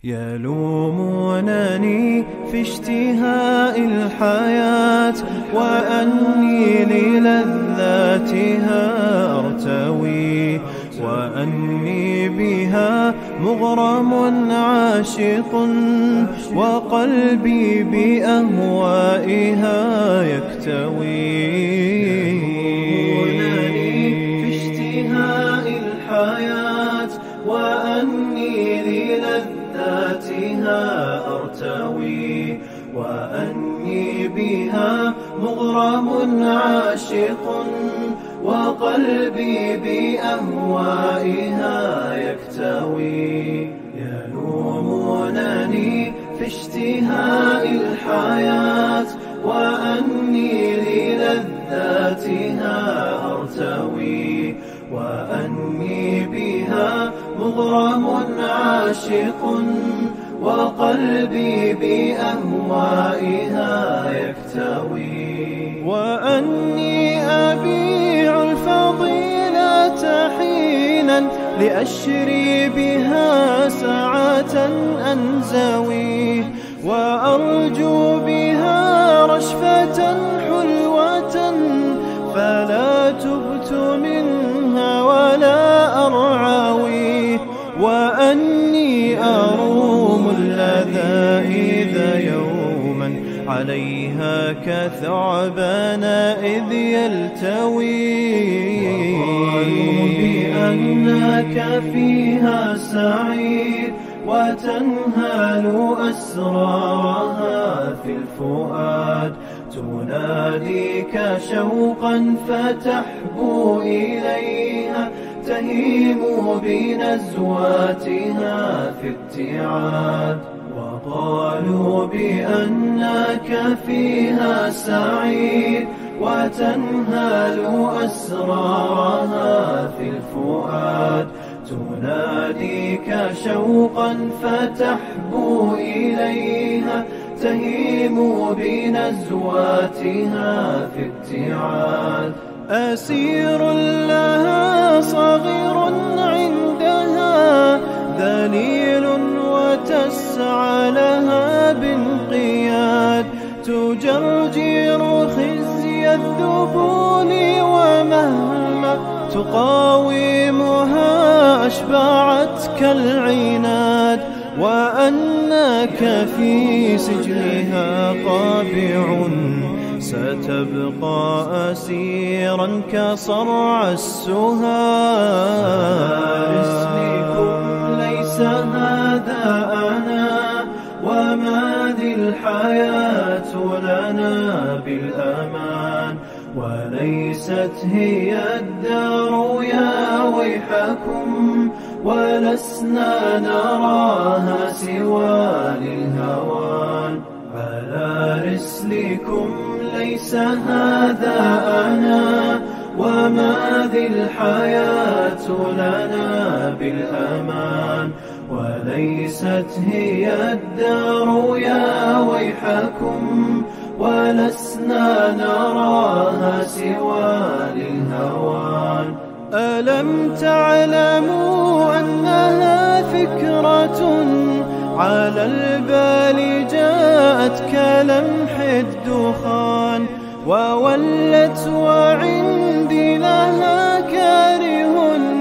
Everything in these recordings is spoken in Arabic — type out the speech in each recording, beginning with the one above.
يلومونني في اشتهاء الحياة وأني للذاتها أرتوي، وأني بها مغرم عاشق، وقلبي بأهوائها يكتوي. يلومونني في اشتهاء الحياة وأني للذاتها أرتوي، وأني بها مغرم عاشق، وقلبي بأهوائها يكتوي. يلومونني في اشتهاء الحياة وأني للذاتها أرتوي، وأني بها مغرم عاشق، وقلبي بأهوائها يكتوي. وأني أبيع الفضيلة حينا لأشري بها ساعة أنزوي، وأرجو بها رشفة حلوة، فلا تبت منها ولا أرعوي. وأني أروم اللذائذ يوما عليها كثعبان إذ يلتوي. وقالوا بأنك فيها سعيد وتنهال أسرارها في الفؤاد، تناديك شوقا فتحبو إليها، تهيم بنزواتها في ابتعاد. وقالوا بأنك فيها سعيد وتنهال أسرارها في الفؤاد، تناديك شوقا فتحبو إليها، تهيم بنزواتها في ابتعاد. أسير لها صغير عندها ذليل، وتسعى لها بانقياد، تجرجر خزي الذبول، ومهما تقاومها أشبعتك العناد. وأنك في سجنها قابع، ستبقى أسيرا كصرع السهاد. ليس هذا أنا، وما ذي الحياة لنا بالأمان، وليست هي الدار يا ويحكم، ولسنا نراها سوى للهوان. على رسلكم ليس هذا أنا، وما ذي الحياة لنا بالأمان، وليست هي الدار يا ويحكم، ولسنا نراها سوى للهوان. ألم تعلموا أنها فكرة على البال جاءت كلمح الدخان، وولت وعندي لها كاره،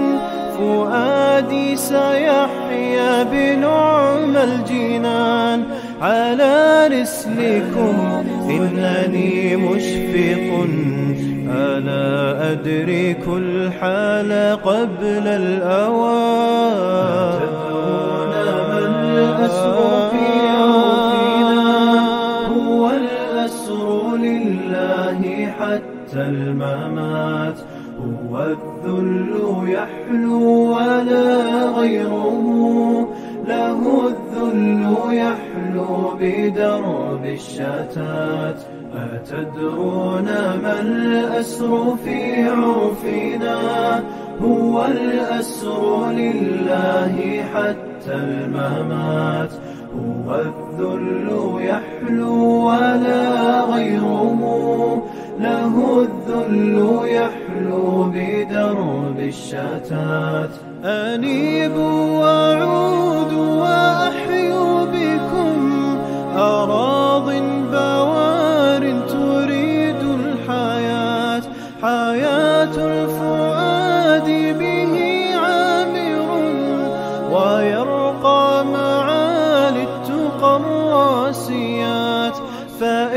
فؤادي سيحيا بنعم الجنان. على رسلكم إنني مشفق، ألا أدرك الحال قبل الأوان. تدرون ما الأسر في عرفنا، هو الأسر لله حتى الممات، هو الذل يحلو ولا غيره، له الذل يحلو بدرب الشتات. أتدرون ما الأسر في عرفنا، هو الأسر لله حتى الممات، هو الذل يحلو ولا غيره، له الذل يحلو بدرب الشتات. أنيبوا وعودوا وأحيوا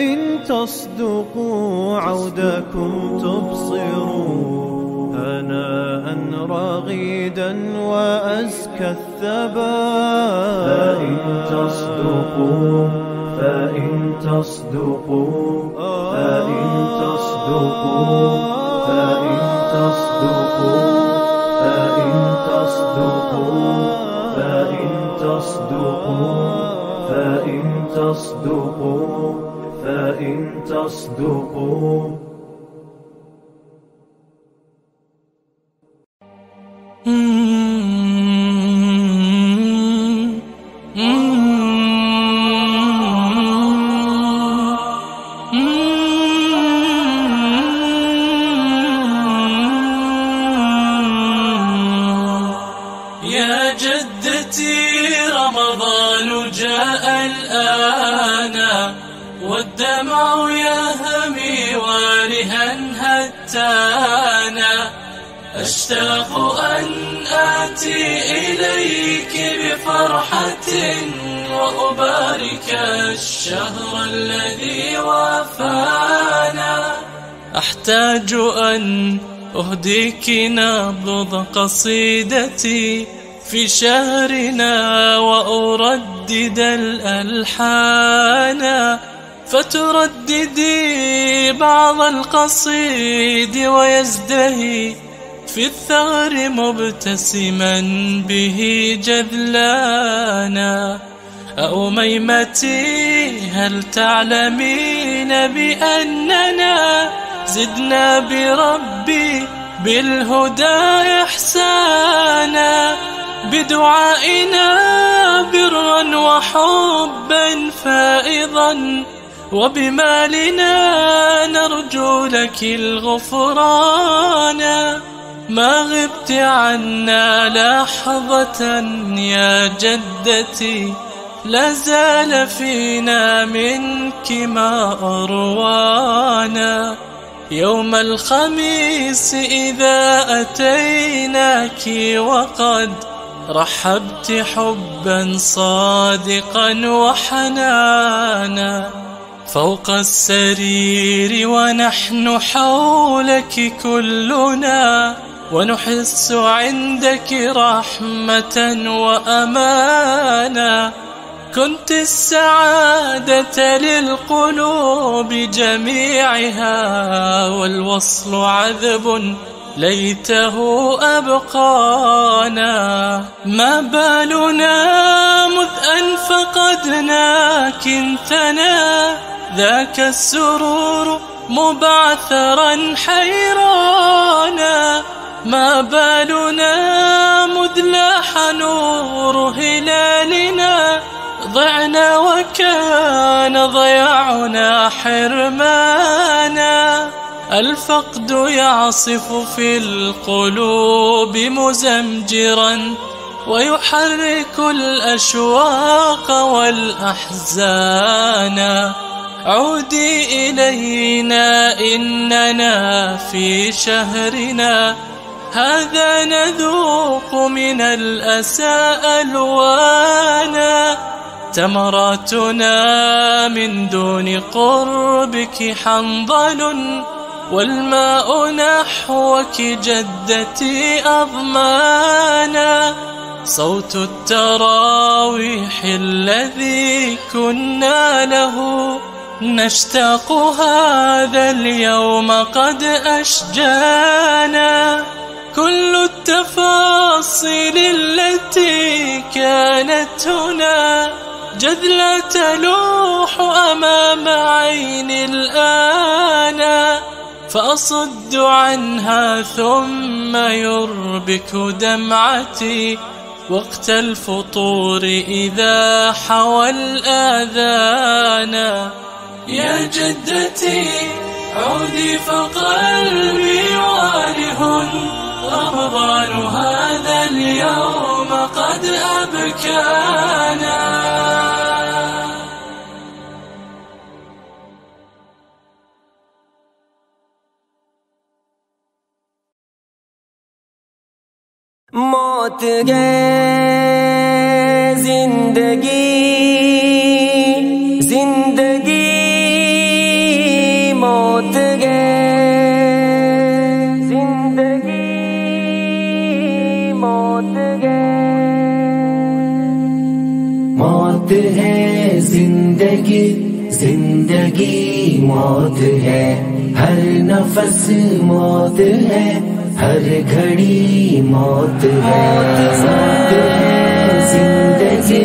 فإن تصدقوا عودكم تبصروا هناء رغيدا وأزكى الثبات. فإن تصدقوا فإن تصدقوا فإن تصدقوا فإن تصدقوا فإن تصدقوا فإن تصدقوا فإن تصدقوا فإن تصدقوا يا جدتي رمضان جاء الآن والدمع يهمي والها هتانا، أشتاق أن آتي إليك بفرحة وأبارك الشهر الذي وافانا، أحتاج أن أهديك نبض قصيدتي في شهرنا وأردد الألحان، فترددي بعض القصيد ويزدهي في الثغر مبتسما به جذلانا. أميمتي هل تعلمين بأننا زدنا بربي بالهدى إحسانا، بدعائنا برا وحبا فائضا، وبمالنا نرجو لك الغفران. ما غبت عنا لحظة يا جدتي، لا زال فينا منك ما أروانا. يوم الخميس إذا أتيناك وقد رحبت حبا صادقا وحنانا، فوق السرير ونحن حولك كلنا، ونحس عندك رحمة وأمانا. كنت السعادة للقلوب جميعها، والوصل عذب ليته أبقانا. ما بالنا مذ أن فقدناك انثنى ذاك السرور مبعثرا حيرانا. ما بالنا مذ لاح نور هلالنا ضعنا وكان ضياعنا حرمانا. الفقد يعصف في القلوب مزمجرا، ويحرك الأشواق والأحزان. عودي إلينا إننا في شهرنا هذا نذوق من الأسى ألوانا. تمراتنا من دون قربك حنظل، والماء نحوك جدتي أضمانا. صوت التراويح الذي كنا له نشتاق هذا اليوم قد أشجانا. كل التفاصيل التي كانت هنا جذلة تلوح أمام عيني الآن، فأصد عنها ثم يربك دمعتي وقت الفطور إذا حوى الآذان. يا جدتي عودي فقلبي واله، رمضان هذا اليوم قد أبكانا. موت گئے زندگی موت ہے زندگی، زندگی موت ہے، ہر نفس موت ہے، ہر گھڑی موت ہے، موت ہے زندگی،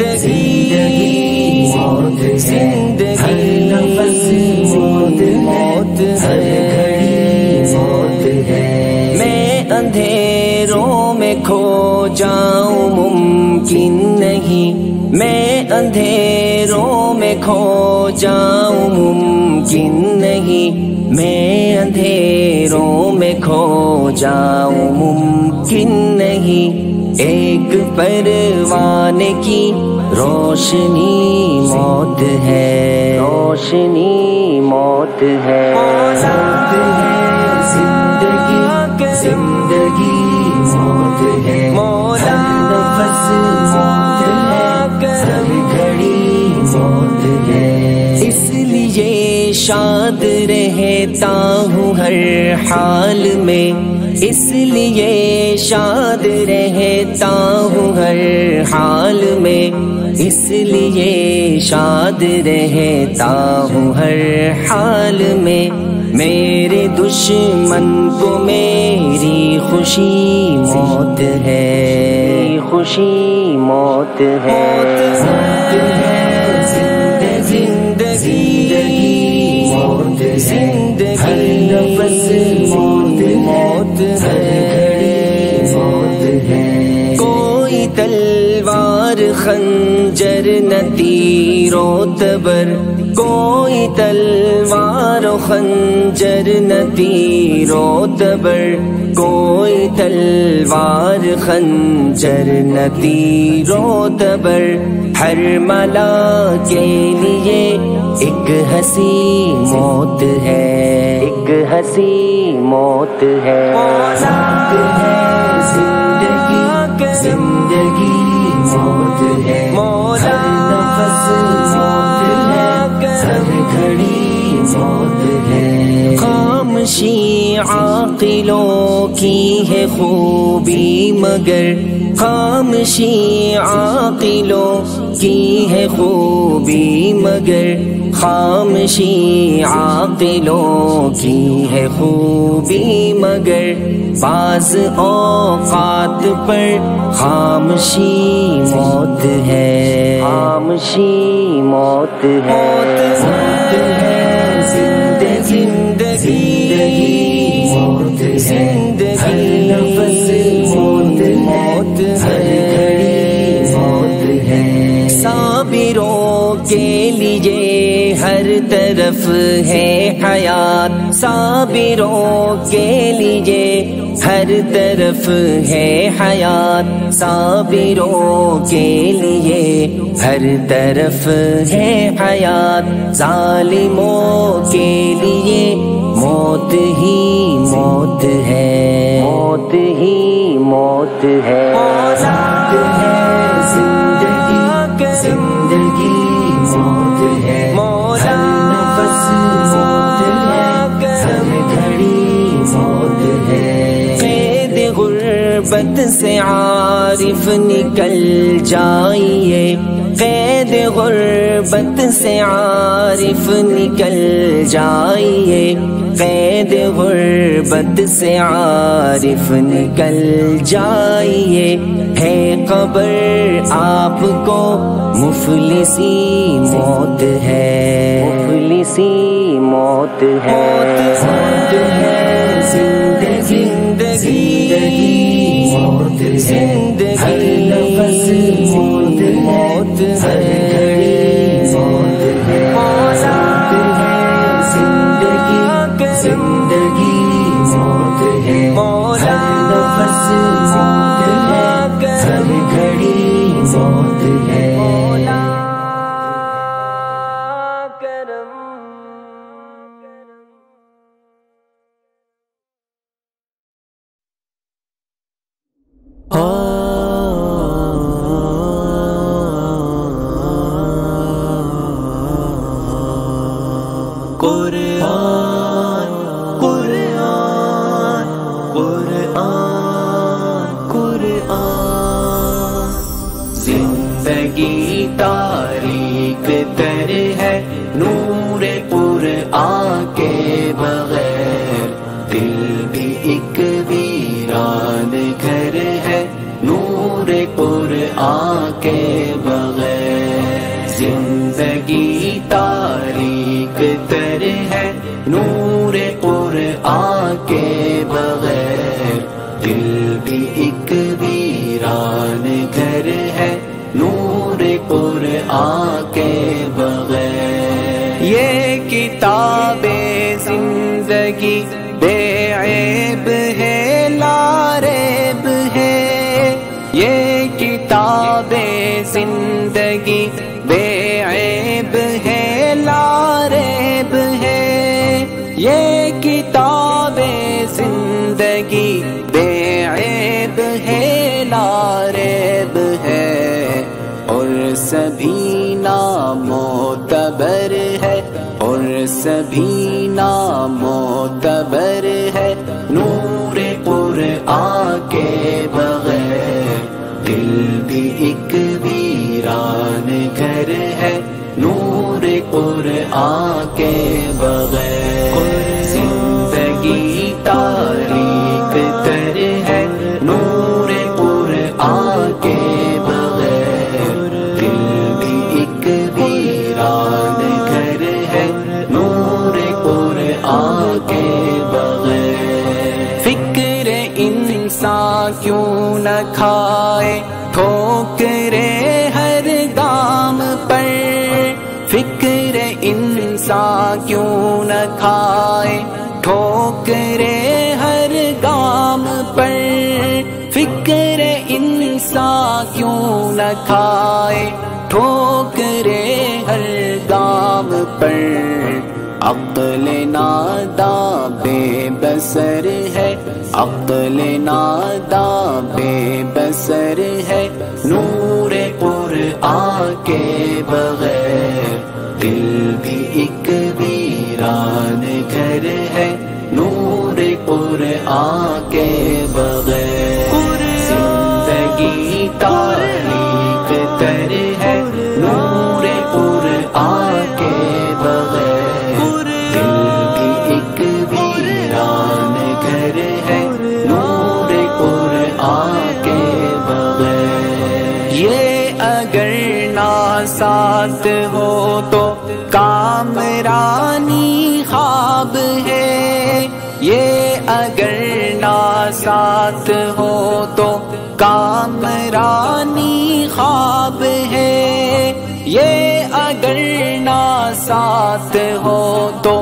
زندگی موت ہے، ہر نفس موت ہے، ہر گھڑی موت ہے۔ میں اندھیروں میں کھو جاؤں ممکن نہیں، میں اندھیروں میں کھو جاؤں ممکن نہیں، میں اندھیروں میں کھو جاؤں ممکن نہیں، ایک پروانے کی روشنی موت ہے، روشنی موت ہے، موت ہے زندگی، زندگی موت ہے، ہر نفس موت ہے، ہر گھڑی موت ہے، اس لیے شاد رہتا ہوں ہر حال میں، اس لیے شاد رہتا ہوں ہر حال میں، اس لیے شاد رہتا ہوں ہر حال میں، میرے دشمن کو میری خوشی موت ہے، خوشی موت ہے، موت ہے زندگی، زندگی موت ہے، ہر نفس موت ہے، ہر گھڑی موت ہے، کوئی تلوار خنجر نہ تیر و تبر، کوئی تلوار و خنجر نہ تیر و تبر، کوئی تلوار خنجر نہ تیر و تبر، ہر ملا کے لیے ایک ہنسی موت ہے، ایک ہنسی موت ہے، موت ہے زندگی، زندگی موت ہے، ہر نفس موت ہے، ہر گھڑی موت ہے، خاموشی عاقلوں کی ہے خوبی مگر، خاموشی عاقلوں کی ہے خوبی مگر، خاموشی عاقلوں کی ہے خوبی مگر، بعض اوقات پر خاموشی موت ہے، خاموشی موت ہے، موت ہے زندگی، زندگی موت ہے، ہر نفس موت ہے، ہر گھڑی موت ہے، صابروں کے لیے ہر طرف ہے حیات، صابروں کے لیے ہر طرف ہے حیات، صابروں کے لیے ہر طرف ہے حیات، ظالموں کے لیے موت ہی موت ہے، موت ہی موت ہے، موت ہے زندگی، زندگی موت ہے، ہر نفس موت ہے، ہر گھڑی موت ہے، قید غربت سے عارف نکل جائیے، قید غربت سے عارف نکل جائیے، قید غربت سے عارف نکل جائیے، ہے قبر آپ کو مفلسی موت ہے، مفلسی موت ہے، موت ہے زندگی، زندگی موت ہے، ہر نفس موت ہے، ہر گھڑی موت ہے، موت ہے زندگی، زندگی موت ہے، ہر نفس موت ہے، ہر گھڑی موت ہے، قرآن قرآن قرآن قرآن زندگی زندگی تاریک تر ہے نور قرآن کے بغیر، دل بھی ایک ویران گھر ہے نور قرآن کے بغیر، زندگی تاریک تر ہے نور قرآن کے بغیر، دل بھی ایک ویران گھر ہے نور قرآن کے بغیر۔ یہ کتاب زندگی بے عیب ہے لا ریب ہے، یہ کتاب زندگی بے عیب ہے لا ریب ہے، یہ کتاب زندگی بے عیب ہے لا ریب ہے، اور سبھی نامعتبر ہے، اور سبھی نامعتبر ہے نور قرآن کے بغیر، دل بھی ایک ویران گھر ہے نور قرآن کے بغیر، زندگی تاریک تر ہے نور قرآن کے بغیر، دل بھی ایک ویران گھر ہے نور قرآن کے بغیر۔ فکر انسان کیوں نہ کھائے ٹھوکرے ہر گام پر، فکر انسان کیوں نہ کھائے ٹھوکرے ہر گام پر، فکر انسان کیوں نہ کھائے ٹھوکرے ہر گام پر، عقل ناداں بے بصر ہے، عقل ناداں بے بصر ہے نور قرآن کے بغیر، دل بھی ایک ویران گھر ہے نور قرآن کے بغیر، زندگی تاریک تر ہے نور قرآن کے بغیر، دل بھی ایک ویران گھر ہے نور قرآن کے بغیر۔ یہ اگر نہ ساتھ ہو تو کامرانی خواب ہے، یہ اگر نہ ساتھ ہو تو کامرانی خواب ہے، یہ اگر نہ ساتھ ہو تو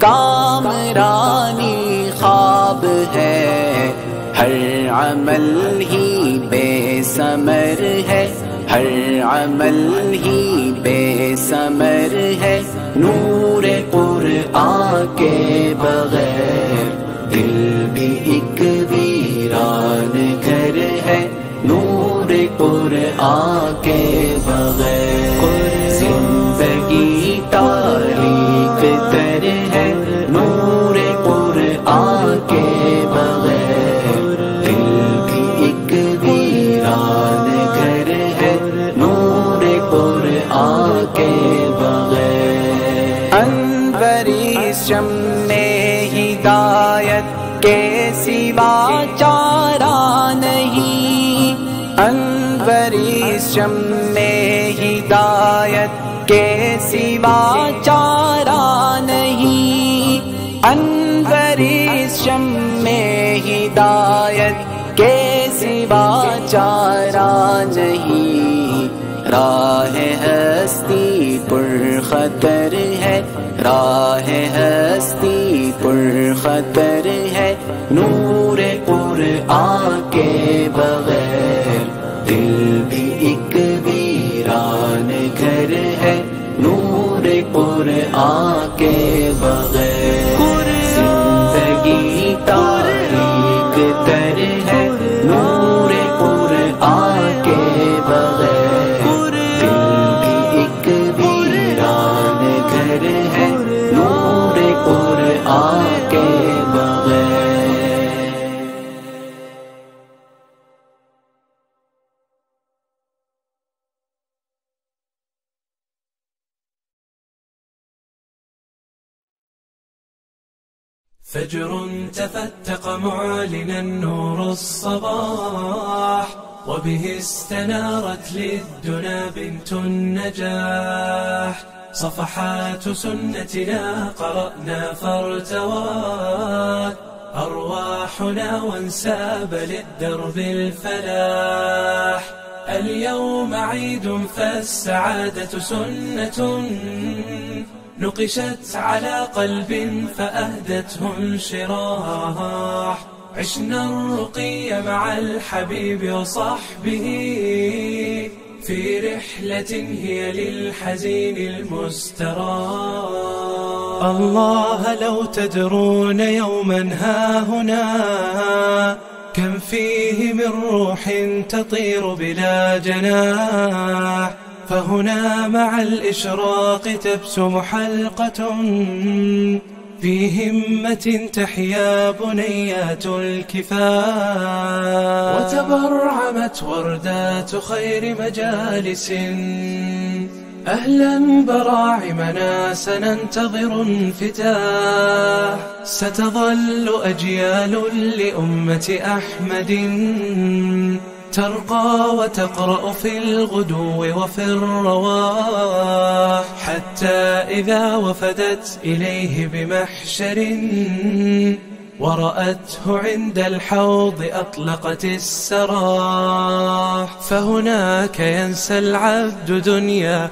کامرانی خواب ہے، ہر عمل ہی بے ثمر ہے، ہر عمل ہی بے ثمر ہے نور قرآن کے بغیر، دل بھی ایک ویران گھر ہے نور قرآن کے بغیر، زندگی تاریک تر ہے نور قرآن کے بغیر، دل بھی ایک ویران گھر ہے نور قرآن کے بغیر۔ انوری شمع ہدایت کے سوا چارہ نہیں، انوری شمع ہدایت کے سوا چارہ نہیں، انوری شمع ہدایت کے سوا چارہ نہیں، راہ ہستی پر خطر ہے، راہ ہستی پر خطر ہے نور قرآن کے بغیر، دل بھی ایک ویران گھر ہے نور قرآن کے بغیر، زندگی تاریک تر ہے نور قرآن کے بغیر، دل بھی ایک ویران گھر ہے نور قرآن کے فجر تفتق معلنا نور الصباح، وبه استنارت للدنا بنت النجاح. صفحات سنتنا قرأنا فارتوات أرواحنا وانساب للدرب الفلاح. اليوم عيد فالسعادة سنة نقشت على قلب فأهدته انشراح. عشنا الرقي مع الحبيب وصحبه في رحلة هي للحزين المستراح. الله لو تدرون يوما هاهنا كم فيه من روح تطير بلا جناح. فهنا مع الإشراق تبسم حلقة في همة تحيا بنيات الكفاح. وتبرعمت وردات خير مجالس أهلا براعمنا سننتظر انفتاح. ستظل أجيال لأمة أحمد ترقى وتقرأ في الغدو وفي الرواح، حتى إذا وفدت إليه بمحشر ورأته عند الحوض أطلقت السراح. فهناك ينسى العبد دنيا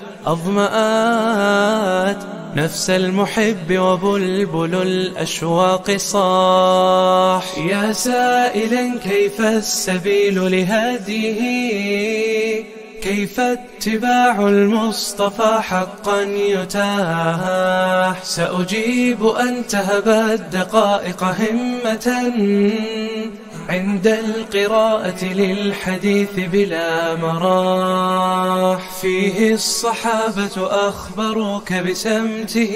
أظمآت نفس المحب وبلبل الأشواق صاح. يا سائلا كيف السبيل لهديه، كيف اتباع المصطفى حقا يتاح. سأجيب أن تهبت دقائق همة عند القراءة للحديث بلا مراح. فيه الصحابة أخبروك بسمته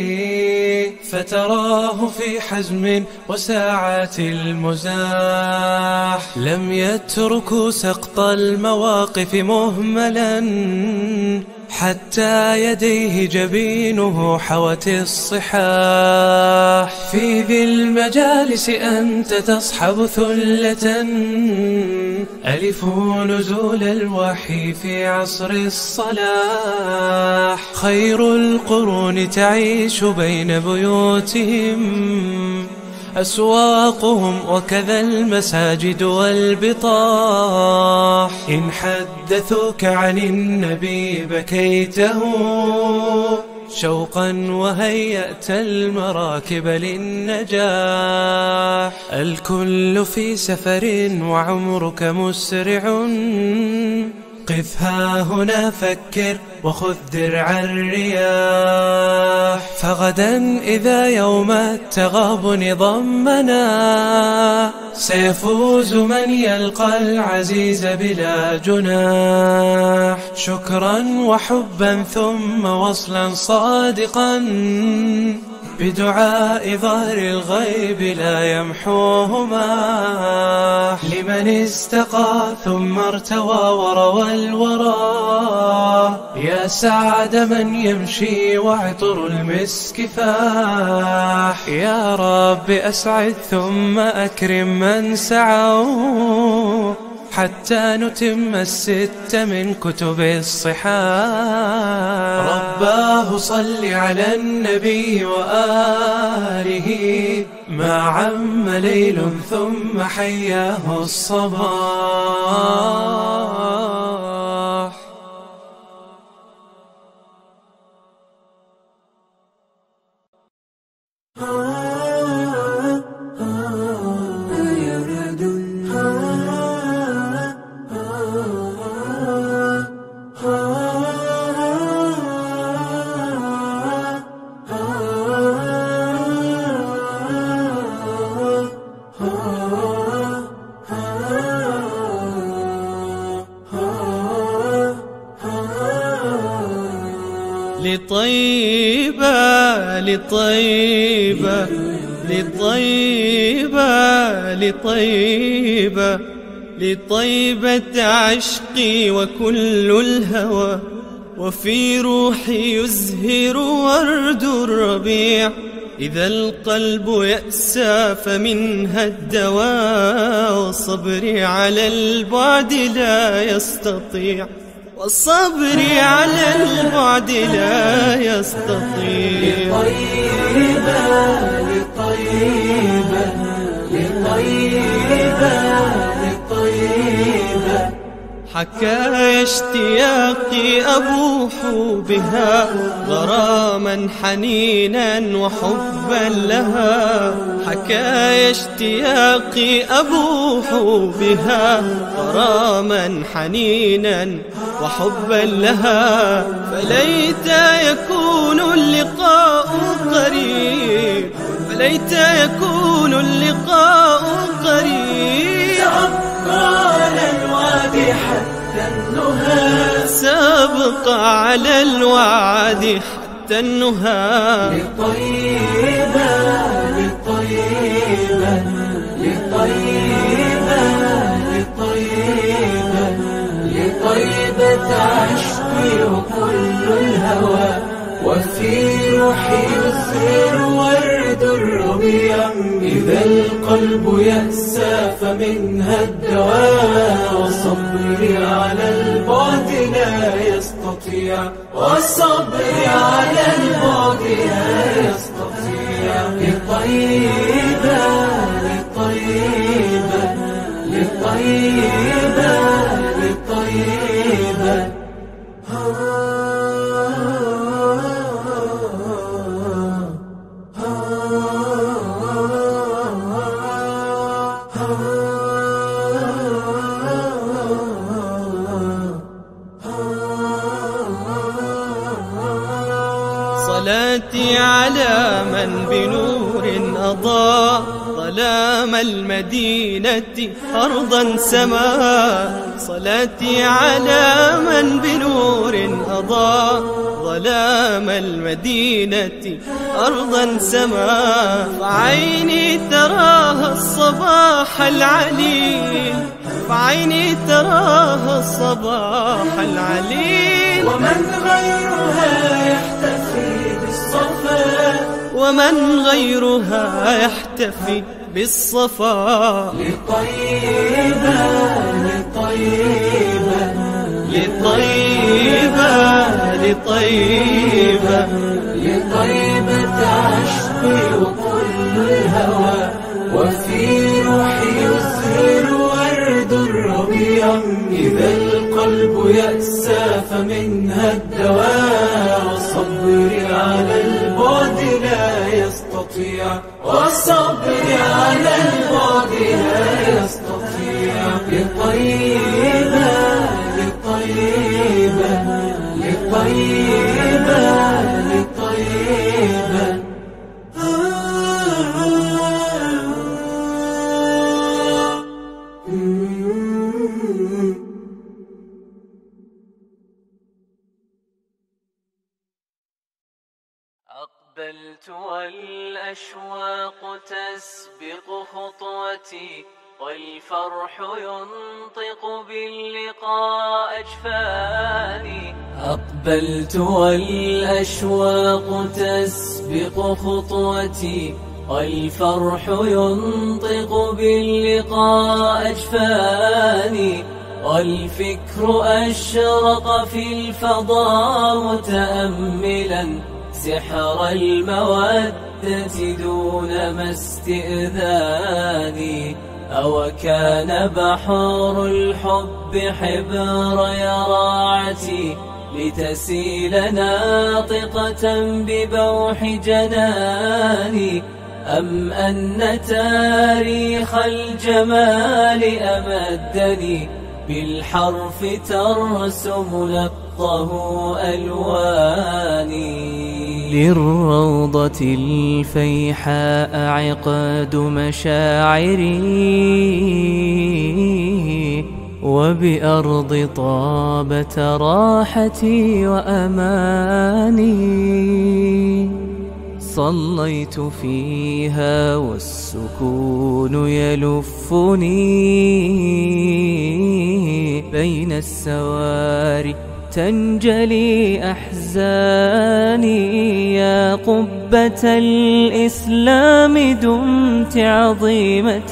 فتراه في حزم وساعات المزاح. لم يتركوا سقط المواقف مهملا حتى يديه جبينه حوت الصحاح. في ذي المجالس أنت تصحب ثلة ألفوا نزول الوحي في عصر الصلاح. خير القرون تعيش بين بيوتهم أسواقهم وكذا المساجد والبطاح. إن حدثوك عن النبي بكيته شوقا وهيأت المراكب للنجاح. الكل في سفر وعمرك مسرع قف ها هنا فكر وخذ درع الرياح. فغدا إذا يوم التغابن ضمنا سيفوز من يلقى العزيز بلا جناح. شكرا وحبا ثم وصلا صادقا بدعاء ظهر الغيب لا يمحوهما. لمن استقى ثم ارتوى وروى الورى يا سعد من يمشي وعطر المسك فاح. يا رب أسعد ثم أكرم من سعوا حتى نتم الست من كتب الصحاح. رباه صل على النبي وآله ما عم ليل ثم حياه الصباح. لطيبة لطيبة لطيبة لطيبة لطيبة عشقي وكل الهوى وفي روحي يزهر ورد الربيع إذا القلب يأسى فمنها الدواء، والصبر على البعد لا يستطيع، والصبر على البعد لا يستطيع. لطيبة لطيبة لطيبة لطيبة، حكايا اشتياقي أبوح بها غراما حنينا وحبا لها، حكايا اشتياقي أبوح بها غراما حنينا وحبا لها، فليت يكون اللقاء قريب، فليت يكون اللقاء قريب. سأبقى على الوعد حتى النهى، سأبقى على الوعد حتى النهى. لطيبة لطيبة لطيبة لطيبة لطيبة عشقي وكل الهوى، وفي روحي يزهر ورد الربيع. إذا القلب يأسى فمنها الدواء، وصبري على البعد لا يستطيع، وصبري على البعد لا يستطيع. لطيبة لطيبة لطيبة لطيبة. صلاتي على من بنور أضاء ظلام المدينة أرضا سماء، صلاتي على من بنور أضاء ظلام المدينة أرضا سماء، فعيني تراها الصباح العليل، فعيني تراها الصباح العليل. ومن غيرها يحتفي بالصفا، ومن غيرها يحتفي بالصفا. لطيبة لطيبة لطيبة لطيبة لطيبة عشقي وكل الهوى، وفي روحي يزهر ورد الربيع. إذا القلب يأسى فمنها الدواء، والصبر على البعد لا يستطيع، والصبر على البعد لا يستطيع. لطيبة لطيبة لطيبة لطيبة. أقبلت والأشواق تسبق خطوتي، والفرح ينطق باللقاء أجفاني. أقبلت والأشواق تسبق خطوتي، والفرح ينطق باللقاء أجفاني. والفكر أشرق في الفضاء متأملا سحر المودة دون ما استئذاني. أو كان بحر الحب حبر يراعتي، لتسيل ناطقة ببوح جناني. أم أن تاريخ الجمال أمدني، بالحرف ترسم لقه ألواني. للروضة الفيحاء عقد مشاعري، وبأرض طابة راحتي وأماني. صليت فيها والسكون يلفني، بين السواري وتنجلي أحزاني. يا قبة الإسلام دمت عظيمة،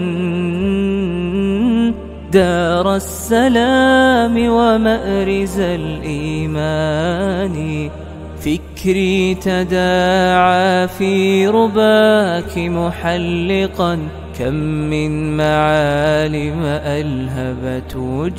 دار السلام ومأرز الإيمان. فكري تداعى في رباك محلقا، كم من معالم ألهبت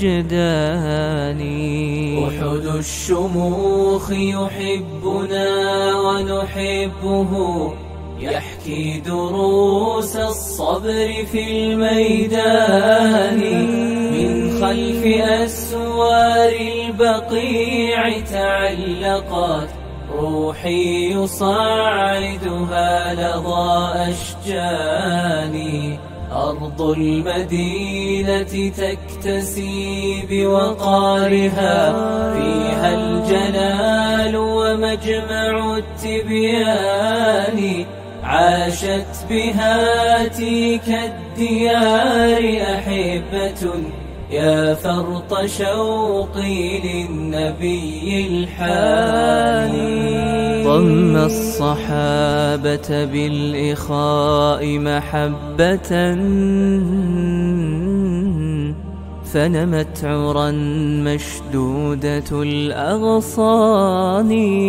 وجداني. أحد الشموخ يحبنا ونحبه، يحكي دروس الصبر في الميدان. من خلف أسوار البقيع تعلقت روحي يصعدها لظى أشجاني. أرض المدينة تكتسي بوقارها، فيها الجلال ومجمع التبيان. عاشت بها تلك الديار أحبة، يا فرط شوقي للنبي الحاني. ضم الصحابة بالإخاء محبة، فنمت عرا مشدودة الأغصان.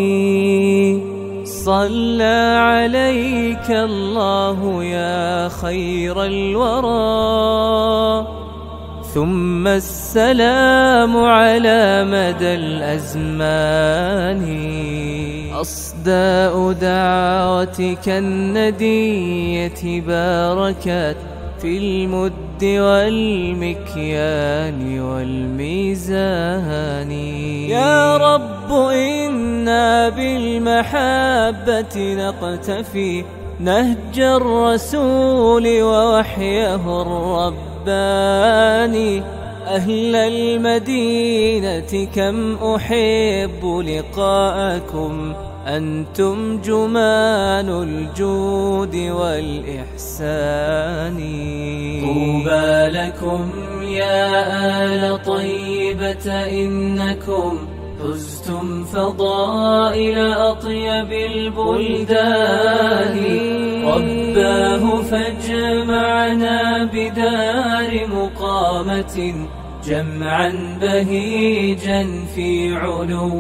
صلى عليك الله يا خير الورى، ثم السلام على مدى الأزمان. أصداء دعوتك الندية باركت في المد والمكيال والميزان. يا رب إنا بالمحبة نقتفي نهج الرسول ووحيه الرباني. أهل المدينة كم أحب لقاءكم، أنتم جمان الجود والإحسان. طوبى لكم يا آل طيبة، إنكم حزتم فضائل أطيب البلدان. رباه فاجمعنا بدار مقامة، جمعا بهيجا في علو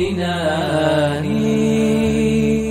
جناني.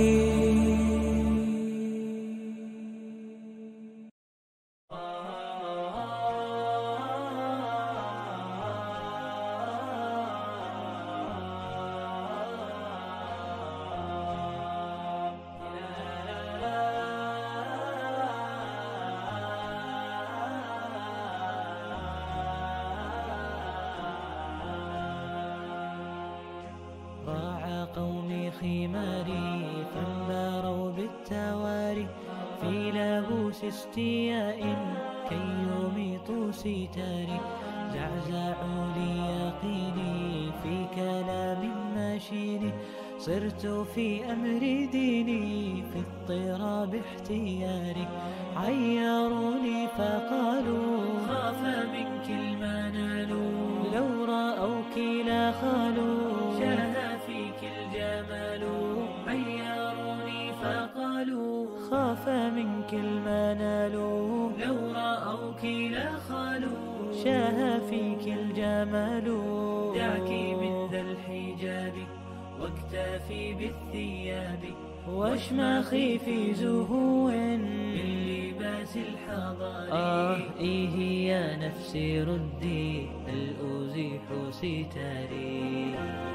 ضاع قومي خماري فانباروا بالتواري، في لابوس استياء كي يميطوا ستاري. زعزعوا لي يقيني في كلام ماشين، صرت في أمر ديني في اضطراب احتياري. عيروني فقالوا خاف منك المنال، لو رأوك لا خالوا شاهى فيك الجمال. عيروني فقالوا خاف منك المنال، لو رأوك لا خالوا شاهى فيك الجمال. دعك من ذا الحجاب واكتفي بالثياب، واشمخي في زهو من لباس الحضار. إيه يا نفسي ردي هل أزيح ستاري.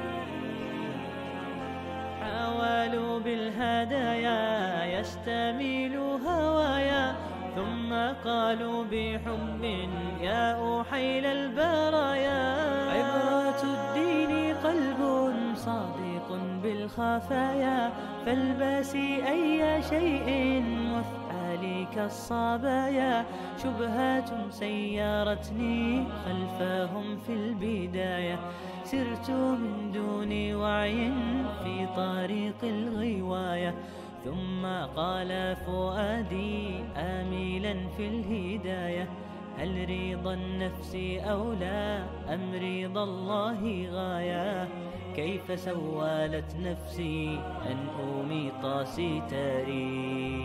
حاولوا بالهدايا يستميلوا هوايا، ثم قالوا بحب يا أحيل البرايا. عبرة الدين قلب صادق بالخفايا، فالبسي أي شيء وافعلي كالصبايا. شبهات سيرتني خلفهم في البداية، سرت من دون وعي في طريق الغواية. ثم قال فؤادي آملا في الهداية، هل رضا النفس أولى أم رضا الله غاية؟ كيف سولت نفسي أن أميط ستاري؟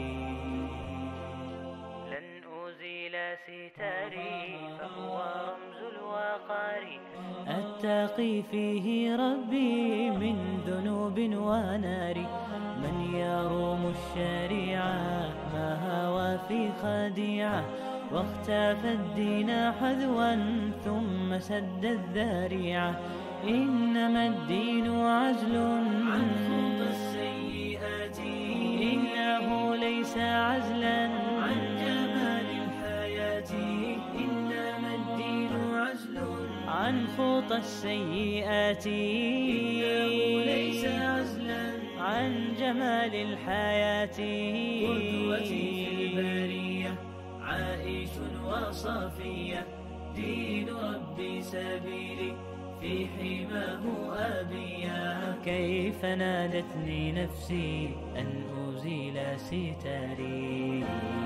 لن أزيل ستاري فهو رمز الوقار، أتقي فيه ربي من ذنوب ونار. من يروم الشريعة ما هوى في خديعة، واختفى الدين حذوا ثم سد الذريعة. إنما الدين عزل عن خلق السيئات، إنه ليس عزلا عن جمال الحياة. إنما الدين عزل عن خلق السيئات، إنه ليس عزلا عن جمال الحياة. قدوتي في البرية عائش وصفية، دين ربي سبيلي في حماه أبيا. كيف نادتني نفسي أن أزيل ستاري؟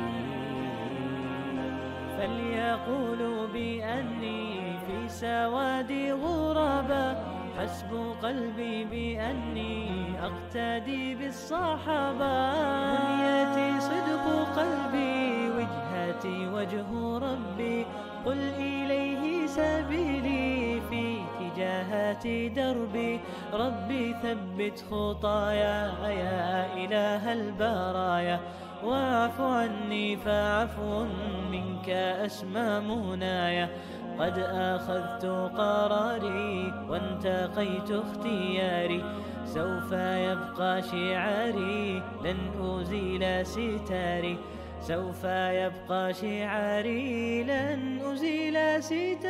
فليقولوا بأني في سواد غربا، حسب قلبي بأني أقتدي بالصحابة. نيتي صدق قلبي، وجهتي وجه ربي، قل إليه سبيلي في تجاهات دربي. ربي ثبت خطايا يا إله البرايا، واعف عني فعفو منك أسمى منايا. قد أخذت قراري وانتقيت اختياري، سوف يبقى شعاري لن أزيل ستاري. سوف يبقى شعاري لن أزيل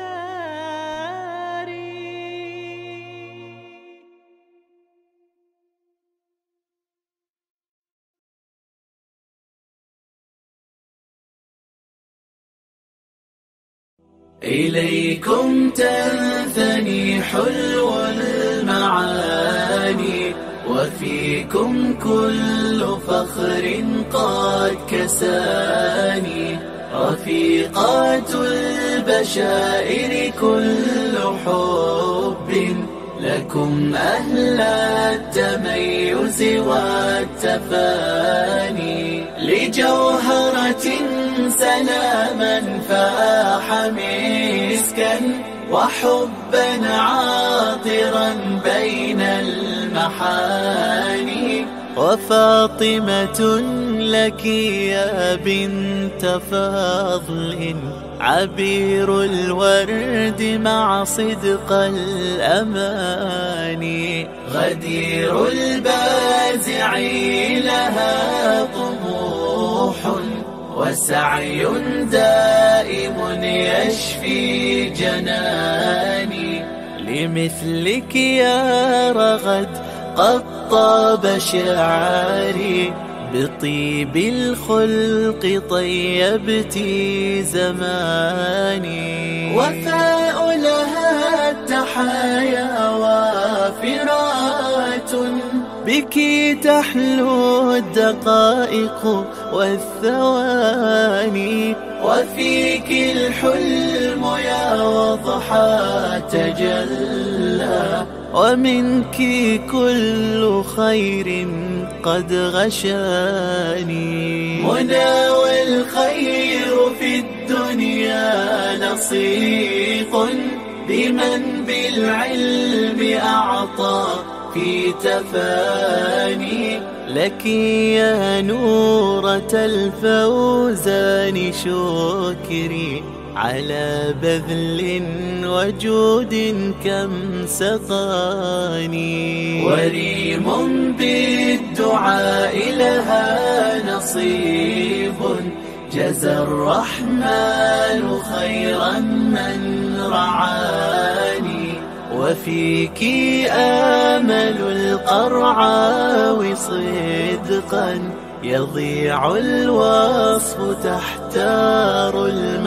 ستاري. إليكم تنثني حلو المعاني، وفيكم كل فخر قد كساني. رفيقات البشائر كل حب لكم أهل التميز والتفاني. لجوهرة سلاما فاح مسكا، وحبا عاطرا بين المحاني. وفاطمة لك يا بنت فضل، عبير الورد مع صدق الأماني. غدير البازع لها طموح، وسعي دائم يشفي جناني. لمثلك يا رغد قد طاب شعري، بطيب الخلق طيبت زماني. وفاء لها التحايا وافرات، بك تحلو الدقائق والثواني. وفيك الحلم يا وضحى تجلى، ومنك كل خير قد غشاني. منى والخير في الدنيا لصيق، بمن بالعلم أعطى في تفاني. لك يا نورة الفوزان شكري، على بذل وجود كم سقاني. وريم بالدعاء لها نصيب، جزى الرحمن خيرا من رعاني. وفيك آمل القرعاو صدقا، يضيع الوصف تحتار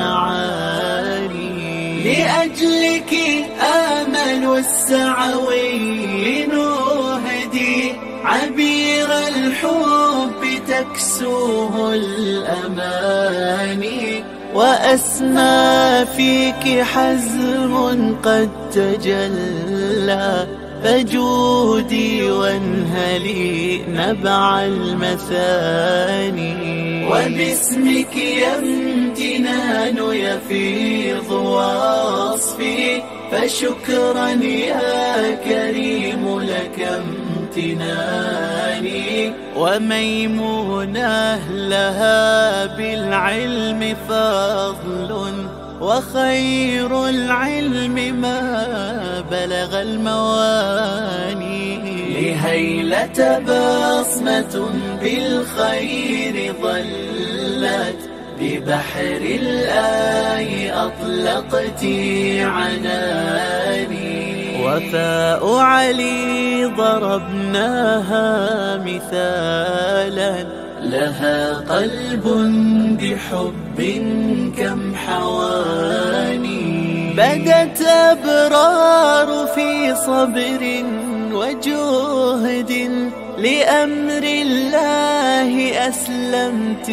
المعاني. لأجلك آمل السعوي نهدي، عبير الحب تكسوه الأماني. وأسمى فيك حزم قد تجلى، فجودي وانهلي نبع المثاني. وباسمك يا امتنان يفيض وصفي، فشكرا يا كريم لك امتناني. وميمونة لها بالعلم فضل، وخير العلم ما بلغ المواني. لهيلة بصمة بالخير ظلت، ببحر الآي أطلقت عناني. وفاء علي ضربناها مثالا، لها قلب بحب كم حواني. بدت أبرار في صبر وجهد، لأمر الله أسلمت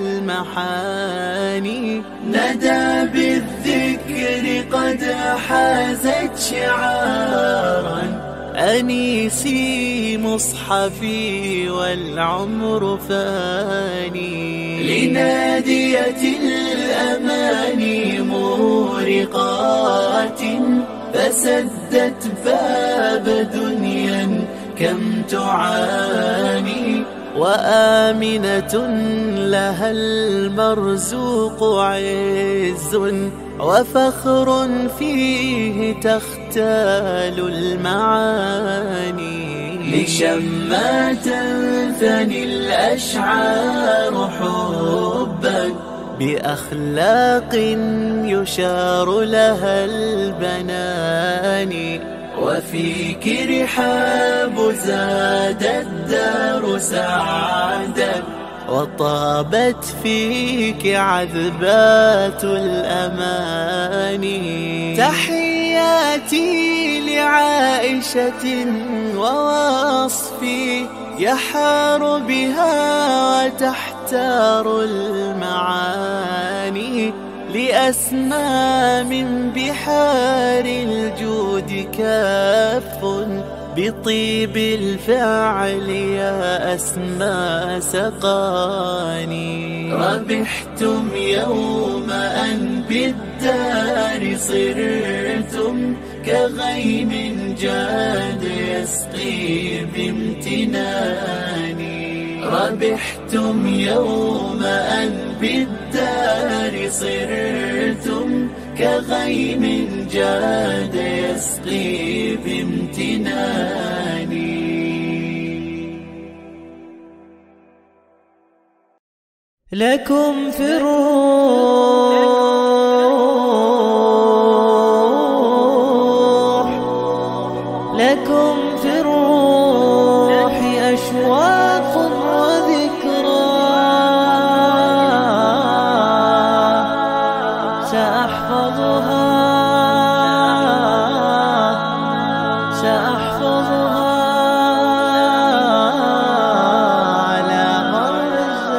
المحاني. ندى بالذكر قد حازت شعارا، أنيسي مصحفي والعمر فاني. لنادية الأماني مورقات، فسدت باب دنيا كم تعاني. وآمنة لها المرزوق عز، وفخر فيه تختال المعاني. لشما تنثني الأشعار حبا، بأخلاق يشار لها البنان. وفيك رحاب زاد الدار سعادا، وطابت فيك عذبات الأماني. تحياتي لعائشة ووصفي، يحار بها وتحتار المعاني. لأسمى من بحار الجود كاف، بطيب الفعل يا أسمى سقاني. ربحتم يوم أن بالدار صرتم، كغيم جاد يسقي بامتناني. ربحتم يوم أن بالدار صرتم، كغيم جاد يسقي بامتناني. لكم في الروح، لكم في الروح أشواق وذكرى، سأحفظها على مر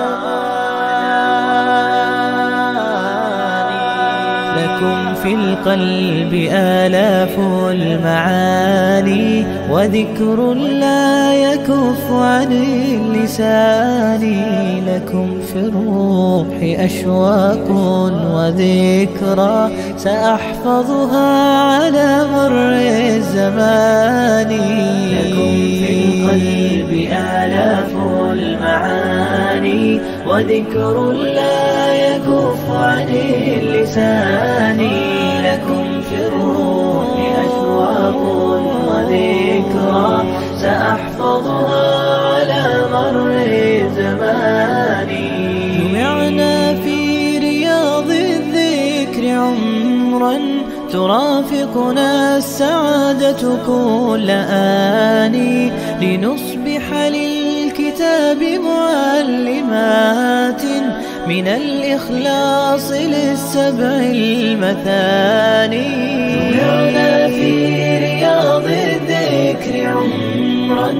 الزمان. لكم في القلب آلاف المعاني، وذكر لا يكف عن اللسان. لكم في الروح أشواق وذكرى، سأحفظها على مر الزمان. لكم في القلب آلاف المعاني، وذكر لا يكف عن اللسان. لكم في الروح أشواق وذكرى، سأحفظها على مر الزمان. جمعنا في رياض الذكر عمرا، ترافقنا السعادة كل آن، لنصبح للكتاب معلمات، من الإخلاص للسبع المثاني. جمعنا في رياض الذكر الذكر عمرا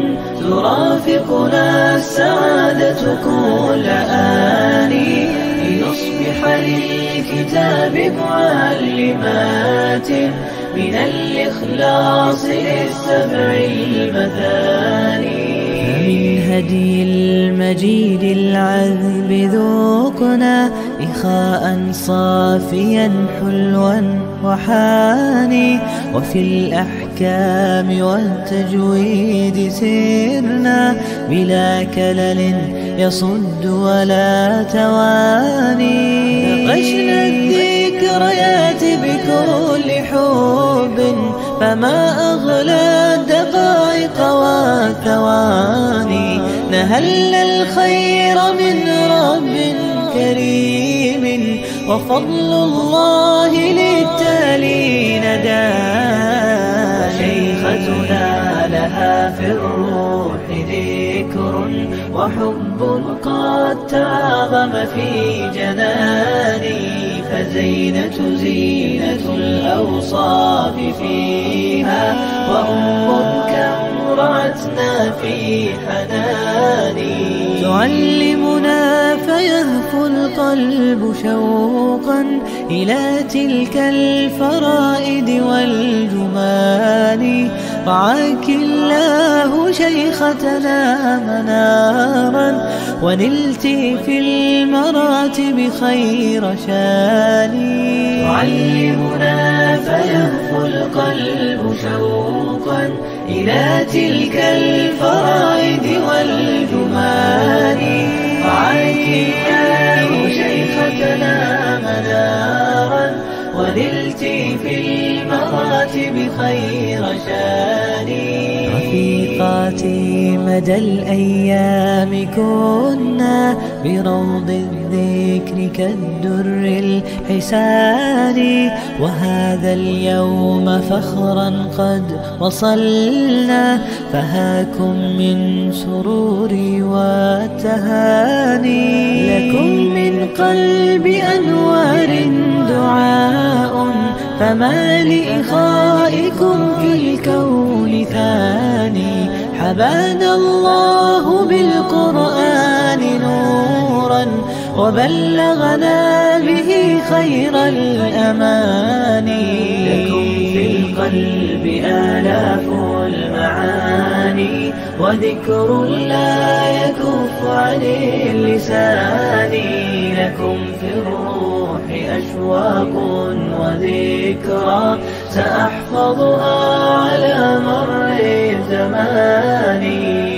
ترافقنا السعادة كل آني لنصبح للكتاب معلمات من الإخلاص للسبع المثاني. فمن هدي المجيد العذب ذوقنا إخاء صافيا حلوا وحاني، وفي الأحكام والتجويد سرنا بلا كلل يصد ولا تواني. نقشنا الذكريات بكل حب فما أغلى الدقائق والثواني. نهلنا الخير من رب كريم وفضل الله للتالين دان. شيختنا لها في الروح ذكر وحب قد تعظم في جناني. فزينة زينة الأوصاف فيها وأم كم رعتنا في حناني. تعلمنا فيهفو القلب شوقا إلى تلك الفرائد والجمان. رعاك الله شيختنا منارا ونلت في المراتب خير شاني. تعلمنا فيهفو القلب شوقا إلى تلك الفرائد والجمان. رعاك الله شيختنا منارا ونلت في المراتب خير شاني. رفيقاتي مدى الأيام كنا بروض الذكر كالدر الحسان. وهذا اليوم فخرا قد وصلنا فهاكم من سروري والتهاني. لكم من قلب أنوار دعاء فما لإخائكم في الكون ثاني. حبانا الله بالقرآن نورا وبلغنا به خير الأماني. لكم في القلب آلاف المعاني وذكر لا يكف عن اللسان. لكم في الروح أشواق وذكرى سأحفظها على مر الزمان.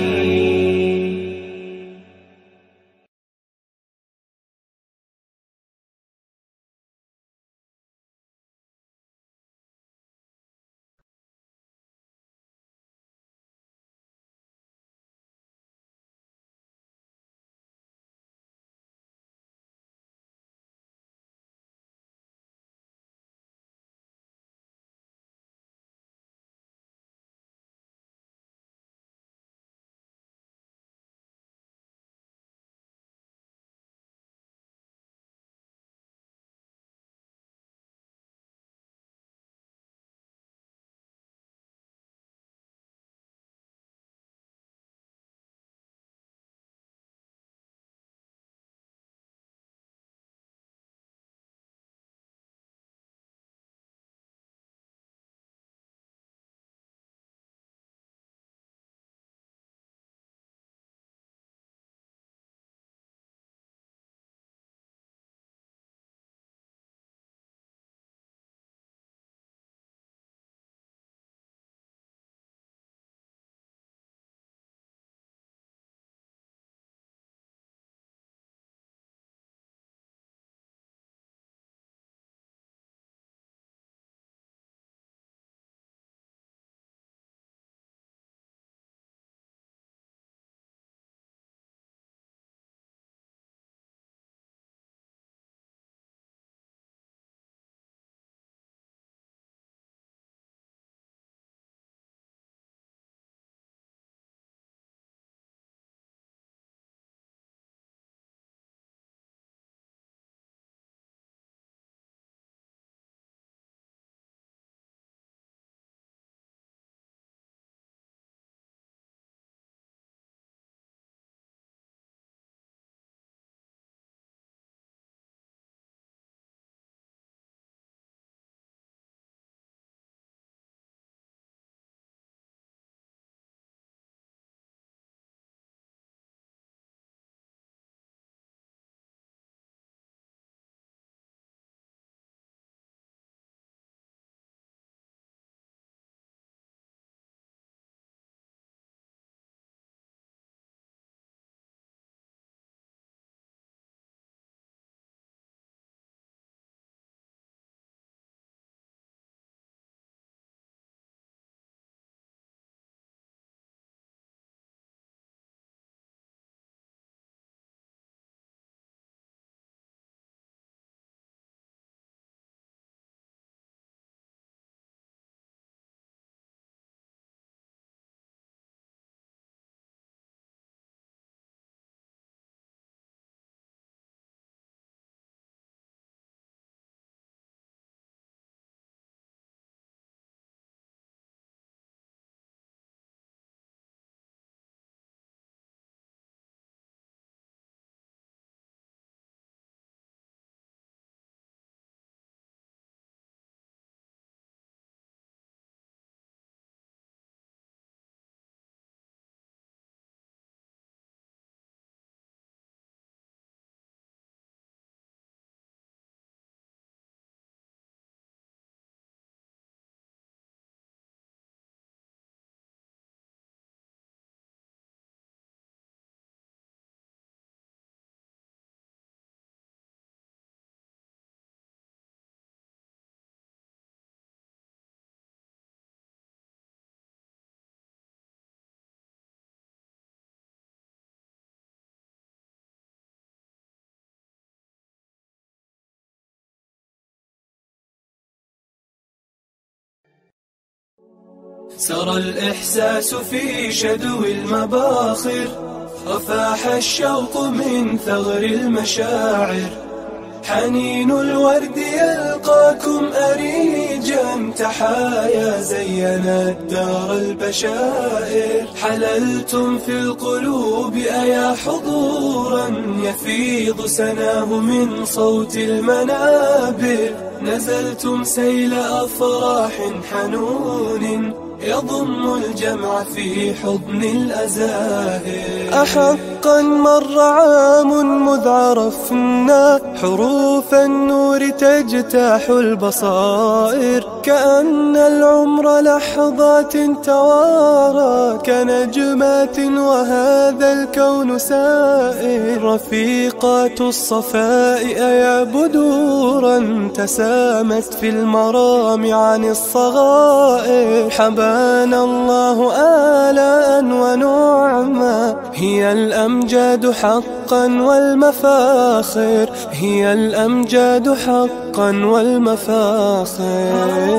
سرى الإحساس في شدو المباخر، وفاح الشوق من ثغر المشاعر. حنين الورد يلقاكم أريجا، تحايا زينت دار البشائر. حللتم في القلوب أيا حضورا، يفيض سناه من صوت المنابر. نزلتم سيل أفراح حنون، يضم الجمع في حضن الأزاهر. أحقا مر عام مذ عرفنا حروف النور تجتاح البصائر. كأن العمر لحظات توارى كنجمات، وهذا الكون سائر. رفيقات الصفاء أيا بدورا، تسامت في المرام عن الصغائر. حبانا الله آلاء ونعما، هي الأمجاد حقا والمفاخر. هي الأمجاد حقا والمفاخر.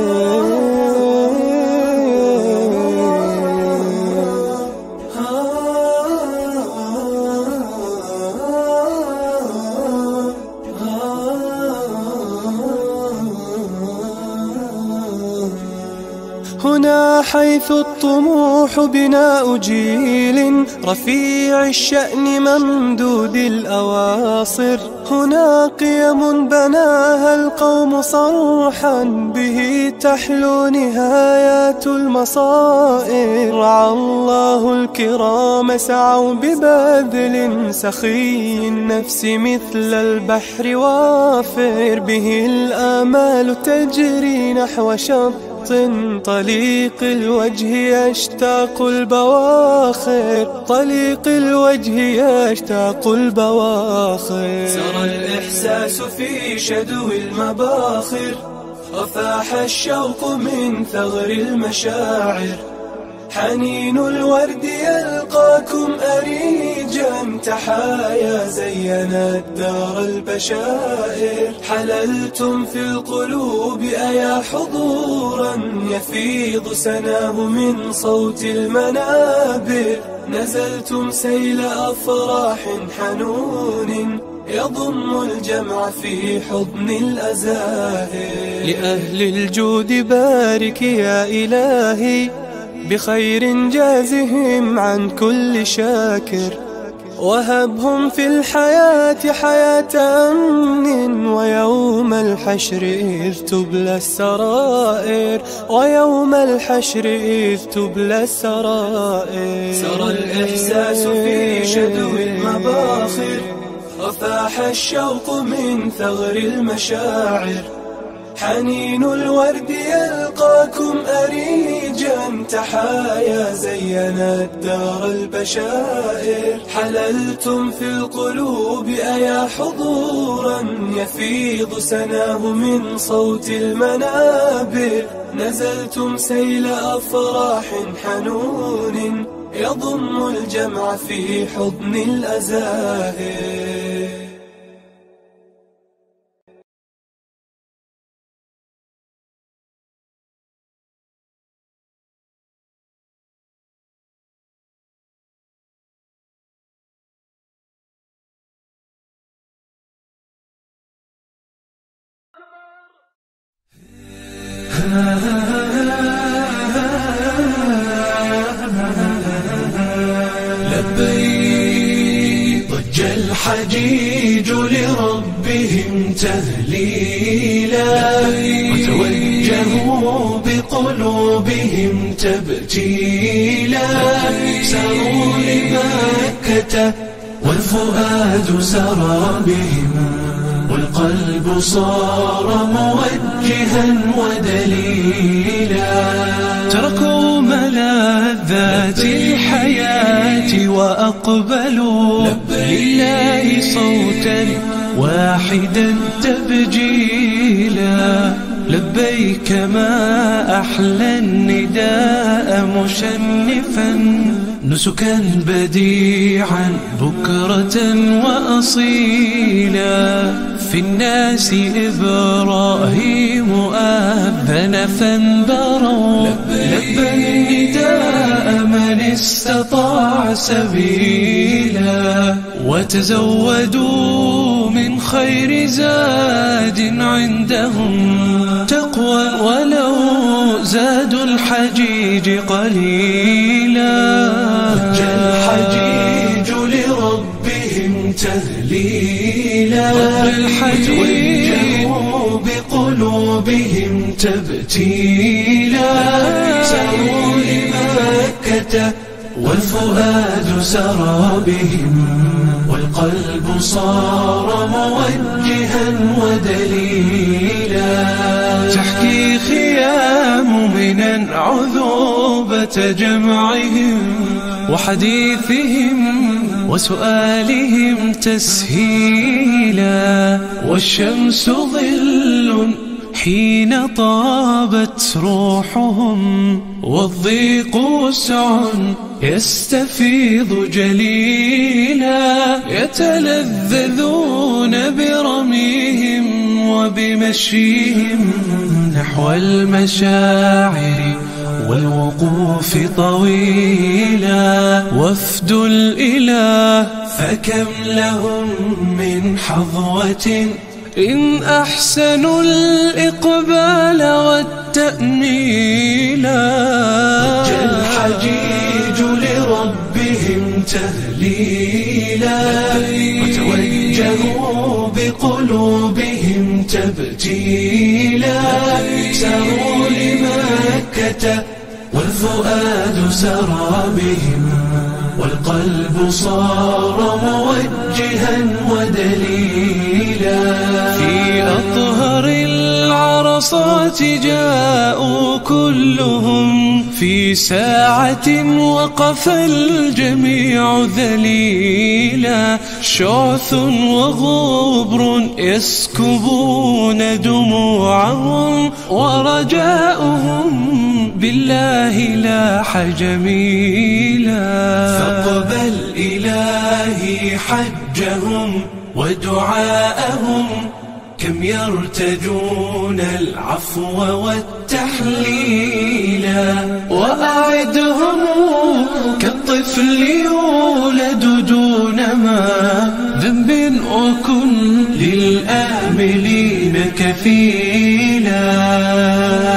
هنا حيث الطموح بناء جيل رفيع الشأن ممدود الأواصر. هنا قيم بناها القوم صرحا، به تحلو نهايات المصائر. رعى الله الكرام سعوا ببذل، سخي النفس مثل البحر وافر. به الآمال تجري نحو شط، طليق الوجه يشتاق البواخر. طليق الوجه يشتاق البواخر. سرى الإحساس في شدو المباخر، وفاح الشوق من ثغر المشاعر. حنين الورد يلقاكم أريجا، تحايا زينت دار البشائر. حللتم في القلوب أيا حضورا، يفيض سناه من صوت المنابر. نزلتم سيل أفراح حنون، يضم الجمع في حضن الأزاهر. لأهل الجود بارك يا إلهي، بخير جازهم عن كل شاكر. وهبهم في الحياة حياة أمن، ويوم الحشر إذ تبلى السرائر. ويوم الحشر إذ تبلى السرائر. سرى الإحساس في شدو المباخر، وفاح الشوق من ثغر المشاعر. حنين الورد يلقاكم أريجا، تحايا زينت دار البشائر. حللتم في القلوب أيا حضورا، يفيض سناه من صوت المنابر. نزلتم سيل أفراح حنون، يضم الجمع في حضن الأزاهر. لبيك ضج الحجيج لربهم تهليلا، وتوجهوا بقلوبهم تبتيلا. ساروا لمكة والفؤاد سرى بهم، والقلب صار موجها ودليلا. تركوا ملاذات الحياة وأقبلوا لله صوتا واحدا تبجيلا. لبيك ما أحلى النداء مشنفا، نسكا بديعا بكرة وأصيلا. في الناس إبراهيم أذن فانبروا لبى النداء من استطاع سبيلا وتزودوا من خير زاد عندهم تقوى ولو زادوا الحجيج قليلا ضج الحجيج لربهم تهليلا وجهوا بقلوبهم تبتيلا ساروا لمكة والفؤاد سرى بهم والقلب صار موجها ودليلا تحكي خيام من عذوبة جمعهم وحديثهم وسؤالهم تسهيلا والشمس ظل حين طابت روحهم والضيق وسع يستفيض جليلا يتلذذون برميهم وبمشيهم نحو المشاعر والوقوف طويلا وفد الإله فكم لهم من حظوة إن أحسنوا الإقبال والتأميلا ضج الحجيج لربهم تهليلا وتوجهوا بقلوبهم تبتيلا ساروا لمكة والفؤاد سرى بهم والقلب صار موجها ودليلا في أطهر العرصات جاءوا كلهم في ساعة وقف الجميع ذليلا شعث وغبر يسكبون دموعهم ورجاؤهم بالله لاح جميلا فاقبل إلهي حجهم ودعاءهم كم يرتجون العفو والتحليلا وأعدهم كالطفل يولد دون ما ذنب وكن للآملين كفيلا